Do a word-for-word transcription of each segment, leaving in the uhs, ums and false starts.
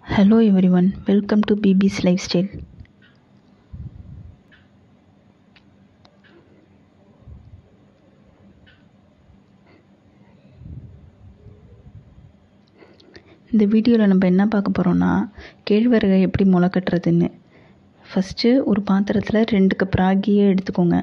Hello everyone, welcome to B B's Lifestyle. இந்த வீடியோவில் நம்ம என்ன பார்க்க போகிறோம்னா கேழ்வரகை எப்படி முளை கட்டுறதுன்னு. ஃபஸ்ட்டு ஒரு பாத்திரத்தில் ரெண்டு கப் ராகியை எடுத்துக்கோங்க.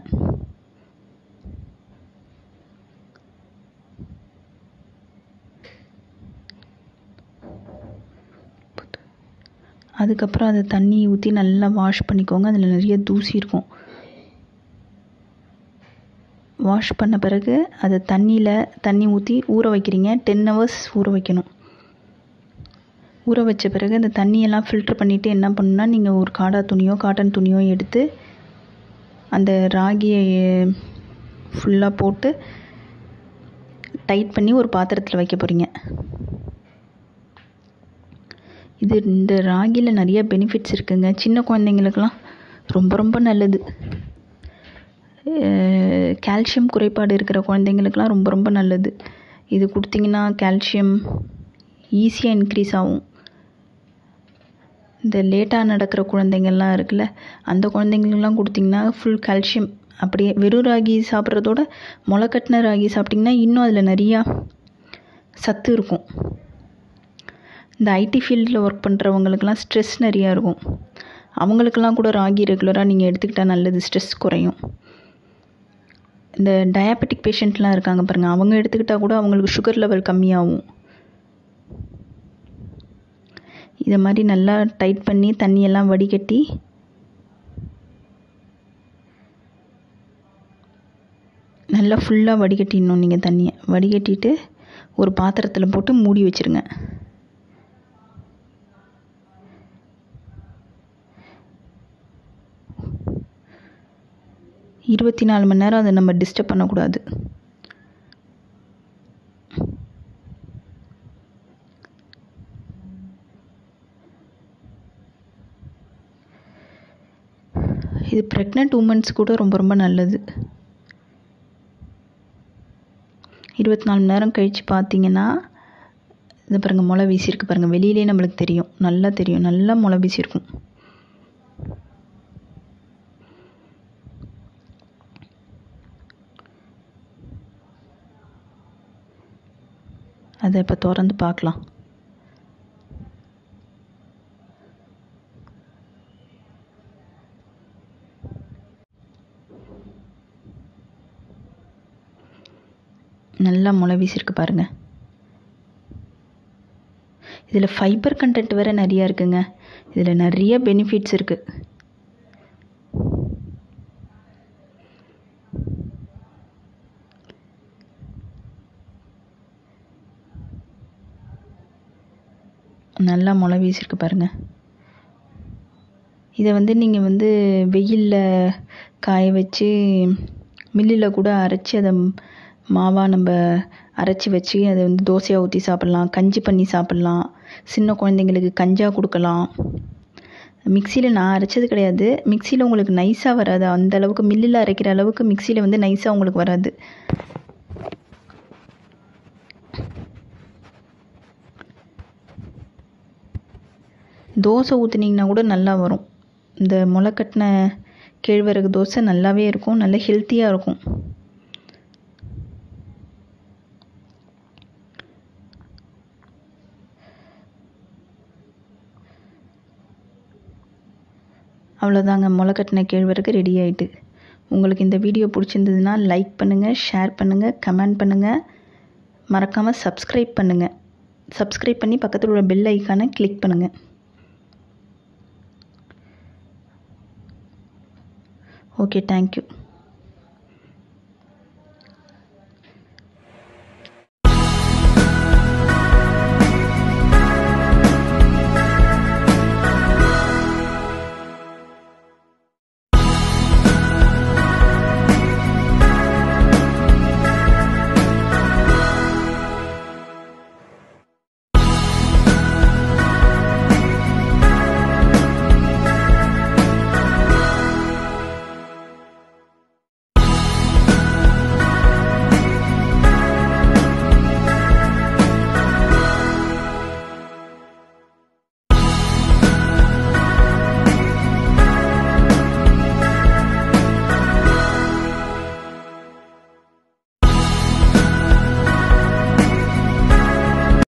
அதுக்கப்புறம் அதை தண்ணி ஊற்றி நல்லா வாஷ் பண்ணிக்கோங்க. அதில் நிறைய தூசி இருக்கும். வாஷ் பண்ண பிறகு அதை தண்ணியில் தண்ணி ஊற்றி ஊற வைக்கிறீங்க. டென் ஹவர்ஸ் ஊற வைக்கணும். ஊற வச்ச பிறகு அந்த தண்ணியெல்லாம் ஃபில்ட்ரு பண்ணிவிட்டு என்ன பண்ணணுன்னா, நீங்கள் ஒரு காடா துணியோ காட்டன் துணியோ எடுத்து அந்த ராகியை ஃபுல்லாக போட்டு டைட் பண்ணி ஒரு பாத்திரத்தில் வைக்க போகிறீங்க. இது இந்த ராகியில் நிறைய பெனிஃபிட்ஸ் இருக்குங்க. சின்ன குழந்தைங்களுக்கெல்லாம் ரொம்ப ரொம்ப நல்லது. கால்சியம் குறைபாடு இருக்கிற குழந்தைங்களுக்கெல்லாம் ரொம்ப ரொம்ப நல்லது. இது கொடுத்தீங்கன்னா கால்சியம் ஈஸியாக இன்க்ரீஸ் ஆகும். இந்த லேட்டாக நடக்கிற குழந்தைங்கள்லாம் இருக்குல்ல, அந்த குழந்தைங்களுக்கெல்லாம் கொடுத்திங்கன்னா ஃபுல் கால்சியம் அப்படியே. வெறும் ராகி சாப்பிட்றதோட முளைக்கட்டின ராகி சாப்பிட்டிங்கன்னா இன்னும் அதில் நிறையா சத்து இருக்கும். இந்த ஐடி ஃபீல்டில் ஒர்க் பண்ணுறவங்களுக்கெல்லாம் ஸ்ட்ரெஸ் நிறையா இருக்கும். அவங்களுக்கெல்லாம் கூட ராகி ரெகுலராக நீங்கள் எடுத்துக்கிட்டால் நல்லது, ஸ்ட்ரெஸ் குறையும். இந்த டயாபெட்டிக் பேஷண்ட்லாம் இருக்காங்க பாருங்கள், அவங்க எடுத்துக்கிட்டால் கூட அவங்களுக்கு சுகர் லெவல் கம்மியாகும். இதை மாதிரி நல்லா டைட் பண்ணி தண்ணியெல்லாம் வடிகட்டி நல்லா ஃபுல்லாக வடிகட்டிடணும். நீங்கள் தண்ணியை வடிகட்டிட்டு ஒரு பாத்திரத்தில் போட்டு மூடி வச்சுருங்க. இருபத்தி நாலு மணி நேரம் அதை நம்ம டிஸ்டர்ப் பண்ணக்கூடாது. இது ப்ரெக்னென்ட் உமன்ஸ் கூட ரொம்ப ரொம்ப நல்லது. இருபத்தி நாலு மணி நேரம் கழித்து பார்த்தீங்கன்னா இது பாருங்கள், முளை வீசியிருக்கு பாருங்கள். வெளியிலே நம்மளுக்கு தெரியும், நல்லா தெரியும், நல்லா முளை வீசியிருக்கும். அதை இப்போ திறந்து பார்க்கலாம். நல்லா முளை வீசியிருக்கு பாருங்கள். இதில் ஃபைபர் கண்டென்ட் வேறு நிறையா இருக்குங்க. இதில் நிறைய பெனிஃபிட்ஸ் இருக்குது. நல்லா முளை வீசியிருக்கு பாருங்கள். இதை வந்து நீங்கள் வந்து வெயிலில் காய வச்சு மில்லில் கூட அரைச்சி அதை மாவாக நம்ம அரைச்சி வச்சு அதை வந்து தோசையாக ஊற்றி சாப்பிட்லாம், கஞ்சி பண்ணி சாப்பிட்லாம், சின்ன குழந்தைங்களுக்கு கஞ்சாக கொடுக்கலாம். மிக்சியில் நான் அரைச்சது கிடையாது. மிக்சியில் உங்களுக்கு நைஸாக வராது. அந்த அளவுக்கு மில்லில் அரைக்கிற அளவுக்கு மிக்சியில் வந்து நைஸாக உங்களுக்கு வராது. தோசை ஊற்றுனீங்கன்னா கூட நல்லா வரும். இந்த முளைக்கட்டின கேழ்வரகு தோசை நல்லாவே இருக்கும், நல்ல ஹெல்த்தியாக இருக்கும். அவ்வளோதாங்க, முளைக்கட்டின கேழ்வரகு ரெடி ஆகிட்டு. உங்களுக்கு இந்த வீடியோ பிடிச்சிருந்ததுன்னா லைக் பண்ணுங்கள், ஷேர் பண்ணுங்கள், கமெண்ட் பண்ணுங்கள், மறக்காமல் சப்ஸ்கிரைப் பண்ணுங்கள். சப்ஸ்கிரைப் பண்ணி பக்கத்தில் உள்ள பெல் ஐக்கானை கிளிக் பண்ணுங்கள். Okay, thank you.